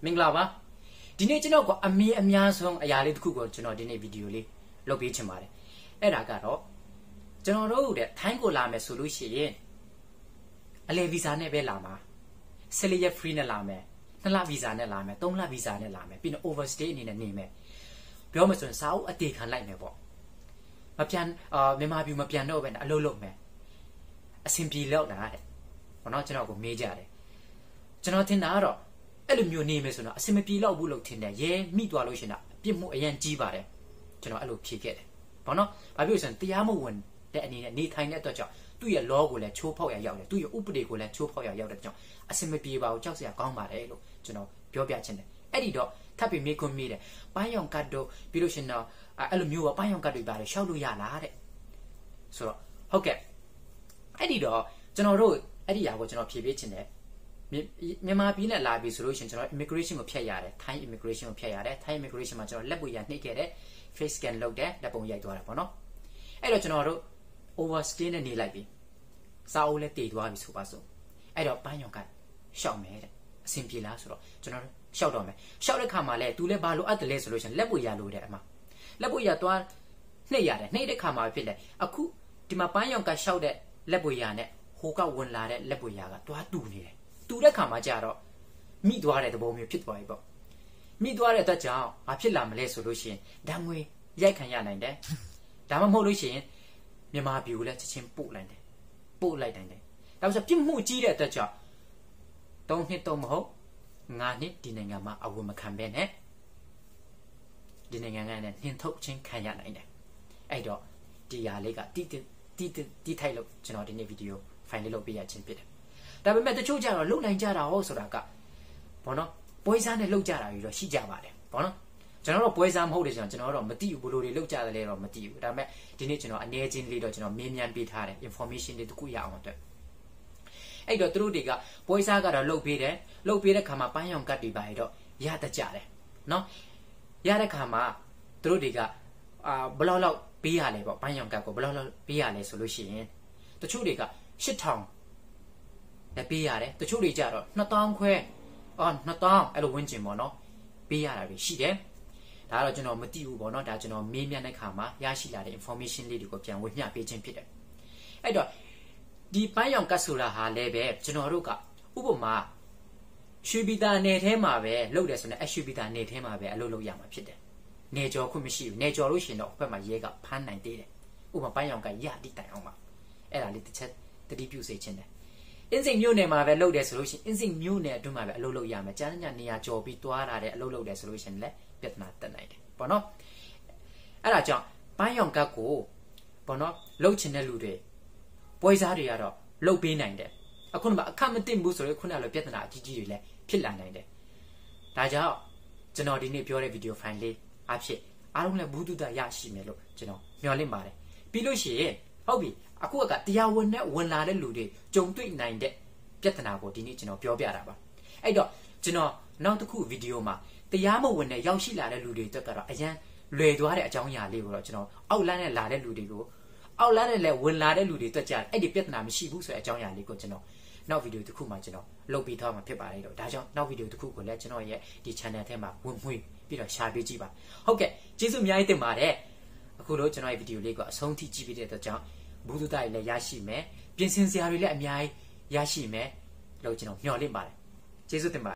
မင်္ဂလာပါဒီနေ့ကျွန်တော်ကအမေအများဆုံးအရာလေးတစ်ခုကိုကျွန်တော်ဒီနေ့ဗီဒီယိုလေးလုပ်ပေးချင်ပါတယ်အဲ့ဒါကတော့ကျွန်တော်တို့တဲ့ထိုင်းကိုလာမယ်ဆိုလို့ရှိရင်အလဲဗီဇာနဲ့ပဲလာမှာ14ရက် free နဲ့လာမယ်2လဗီဇာနဲ့လာမယ်3လဗီဇာနဲ့လာမယ်ပြီးတော့ overstay အနေနဲ့နေမယ်ပြောမှဆိုရင်စာအုပ်အတေခံလိုက်မယ်ပေါ့မပြန်မြန်မာပြည်မပြန်တော့ပဲအလုပ်လုပ်မယ်အဆင်ပြေလောက်တာတဲ့ဘောနော်ကျွန်တော်ကိုမေးကြတယ်ကျွန်တော်ထင်တာကတော့အဲ့လိုမျိုးနေမယ်ဆိုတော့အဆင်မပြေတော့ဘူးလို့ထင်တယ်ရဲမိသွားလို့ရှင်တာအပြစ်မှုအရင်ကြီးပါတယ်ကျွန်တော်အဲ့လိုဖြေခဲ့တယ်ဘောနော်ဘာဖြစ်လို့ဆိုရင်တရားမဝင်တဲ့အနေနဲ့နေထိုင်တဲ့အတွက်ကြောင့်သူ့ရဲ့ law ကိုလည်းချိုးဖောက်ရရောက်တယ်သူ့ရဲ့ဥပဒေကိုလည်းချိုးဖောက်ရရောက်တဲ့ကြောင့်အဆင်မပြေပါဘူးကြောက်စရာကောင်းပါတယ်လို့ကျွန်တော်ပြောပြချင်တယ်အဲ့ဒီတော့ထပ်ပြီးမေးခွန်းမေးတယ်ပန်းရောင်ကတ်တို့ပြီးလို့ရှင်တော့အဲ့လိုမျိုးကပန်းရောင်ကတ်တွေပါတယ်ရှောက်လို့ရလားတဲ့ဆိုတော့ဟုတ်ကဲ့အဲ့ဒီတော့ကျွန်တော်တို့အဲ့ဒီအရာကိုကျွန်တော်ဖြေပေးချင်တယ်မြန်မာပြည်နဲ့လာပြီဆိုလို့ရှိရင်ကျွန်တော် immigration ကိုဖျက်ရတယ် Thai immigration ကိုဖျက်ရတယ် Thai immigration မှာကျွန်တော်လက်ပွေရနှိပ်ခဲ့တယ် face scan လုပ်တယ်လက်ပုံရိုက်သွားတာပေါ့နော်အဲ့တော့ကျွန်တော်တို့ overstay နဲ့နေလိုက်ပြီစာအုပ်လည်းတည်သွားပြီဆိုပါစို့အဲ့တော့ပန်းရောင်ကရှောက်မယ်တဲ့အဆင်ပြေလားဆိုတော့ကျွန်တော်ရှောက်တော့မယ်ရှောက်တဲ့ခါမှာလဲသူလည်းဘာလို့အပ်တယ်လဲဆိုလို့ရှိရင်လက်ပွေရလို့တဲ့အမလက်ပွေရသွားနှိပ်ရတယ်နှိပ်တဲ့ခါမှာဖြစ်တယ်အခုဒီမှာပန်းရောင်ကရှောက်တဲ့လက်ပွေရနဲ့ဟိုကဝင်လာတဲ့လက်ပွေရကတွားတူနေတယ်တူတဲ့ခါမှာကြတော့မိသွားတဲ့သဘောမျိုးဖြစ်သွားပြီပေါ့မိသွားတဲ့အတွက်ကြောင့်ဘာဖြစ်လာမလဲဆိုလို့ရှိရင်ဓာငွေရိုက်ခံရနိုင်တယ်ဒါမှမဟုတ်လို့ရှိရင်မြန်မာပြည်ကိုလည်းချက်ချင်းပို့လိုက်တယ်ဒါဆိုပြစ်မှုကြီးတဲ့အတွက်ကြောင့်3နှစ်တော့မဟုတ်9နှစ်ဒီနိုင်ငံမှာအဝန်မခံပဲနဲ့ဒီနိုင်ငံကလည်းနှင်ထုတ်ချင်းခံရနိုင်တယ်အဲ့တော့ဒီຢာလေးကတီးထိုက်လို့ကျွန်တော်ဒီနေ့ဗီဒီယိုဖိုင်လေးလုပ်ပေးရခြင်းဖြစ်တယ်ဒါပေမဲ့တချို့ကြတော့လုံနိုင်ကြတာဟောဆိုတာကဘောနော်ပွဲစားနဲ့လောက်ကြတာကြီးတော့ရှိကြပါတယ်ဘောနော်ကျွန်တော်တို့ပွဲစားမဟုတ်တယ်ကျွန်တော်တို့မသိဘူးဘလို့တွေလောက်ကြတယ်လဲတော့မသိဘူးဒါပေမဲ့ဒီနေ့ကျွန်တော်အနေချင်းလေးတော့ကျွန်တော်မေးမြန်းပေးထားတယ် information တွေတခုရအောင်အတွက်အဲ့တော့သူတို့တွေကပွဲစားကတော့လုတ်ပေးတယ်လုတ်ပေးတဲ့ခါမှာပန်းရောင်ကတ်တွေပါရတော့ရတတ်ကြတယ်နော်ရတဲ့ခါမှာသူတို့တွေကဘလောက်လောက်ပေးရလဲပေါ့ပန်းရောင်ကတ်ကိုဘလောက်လောက်ပေးရလဲဆိုလို့ရှိရင်တချို့တွေက8000လည်းပေးရတယ်တချို့တွေကြတော့2000ခွဲ2000အဲ့လိုဝန်းကျင်ပေါ့နော်ပေးရတာတွေရှိတယ်ဒါကတော့ကျွန်တော်မသိဘူးပေါ့နော်ဒါကျွန်တော်မေးမြန်းတဲ့ခါမှာရရှိလာတဲ့ information လေးတွေကိုပြန်ဝေမျှပေးခြင်းဖြစ်တယ်အဲ့တော့ဒီပန်းရောင်ကတ်ဆိုတာဟာလည်းပဲကျွန်တော်တို့ကဥပမာရွှေပြည်သာနယ်ထဲမှာပဲလုပ်တယ်ဆိုရင်ရွှေပြည်သာနယ်ထဲမှာပဲအလုပ်လုပ်ရမှာဖြစ်တယ်နယ်ကျော်ခွင့်မရှိဘူးနယ်ကျော်လို့ရှိရင်တော့ဘက်မှာရဲကဖမ်းနိုင်သေးတယ်ဥပမာပန်းရောင်ကတ်ရတိတိုင်အောင်ပါအဲ့ဒါလေးတစ်ချက်တတိပြုစေခြင်းတယ်အင်းစိန်မြို့နယ်မှာပဲလုပ်တယ်ဆိုလို့ရှိရင်အင်းစိန်မြို့နယ်အတွင်းမှာပဲအလုပ်လုပ်ရမယ်ကျန်းညနေရာကျော်ပြီးတွားလာတဲ့အလုပ်လုပ်တယ်ဆိုလို့ရှိရင်လည်းပြဿနာတက်နိုင်တယ်ပေါ့နော်အဲ့ဒါကြောင့်ပန်းရောင်ကတ်ကိုပေါ့နော်လုပ်ချင်တဲ့လူတွေပွဲစားတွေကတော့လုပ်ပေးနိုင်တယ်အခုမှအခက်မတင်ဘူးဆိုရင်ခုနကလိုပြဿနာအကြီးကြီးတွေလည်းဖြစ်လာနိုင်တယ်ဒါကြောင့်ကျွန်တော်ဒီနေ့ပြောတဲ့ဗီဒီယိုဖိုင်လေးအဖြစ်အားလုံးလည်းဘူးတုဒရရှိမယ်လို့ကျွန်တော်မျှော်လင့်ပါတယ်ပြီးလို့ရှိရင်ဟုတ်ပြီအခုကတရားဝင်နဲ့ဝင်လာတဲ့လူတွေကြုံတွေ့နိုင်တဲ့ပြဿနာကိုဒီနေ့ကျွန်တော်ပြောပြတာပါအဲ့တော့ကျွန်တော်နောက်တစ်ခုဗီဒီယိုမှာတရားမဝင်နဲ့ရောက်ရှိလာတဲ့လူတွေအတွက်ကတော့အရန်လွယ်သွားတဲ့အကြောင်းအရာလေးကိုတော့ကျွန်တော်အောက်လမ်းနဲ့လာတဲ့လူတွေကိုအောက်လမ်းနဲ့လည်းဝင်လာတဲ့လူတွေအတွက်ကြအဲ့ဒီပြဿနာမရှိဘူးဆိုတဲ့အကြောင်းအရာလေးကိုကျွန်တော်နောက်ဗီဒီယိုတစ်ခုမှာကျွန်တော်လုပ်ပြီးထားမှာဖြစ်ပါတယ်တော့ဒါကြောင့်နောက်ဗီဒီယိုတစ်ခုကိုလည်းကျွန်တော်ရဲ့ဒီ channel ထဲမှာဝင်မှွေပြီးတော့ share ပေးကြည့်ပါဟုတ်ကဲ့ကျေးဇူးအများကြီးတင်ပါတယ်အခုလို့ကျွန်တော်ရဲ့ဗီဒီယိုလေးကိုအဆုံးထိကြည့်ပြီးတဲ့အတွက်ကြောင့်ဘူးတုဒတွေလည်းရရှိမယ်ပြင်ဆင်စရာတွေလည်းအများကြီးရရှိမယ်လို့ကျွန်တော်မျှော်လင့်ပါတယ်ကျေးဇူးတင်ပါတယ်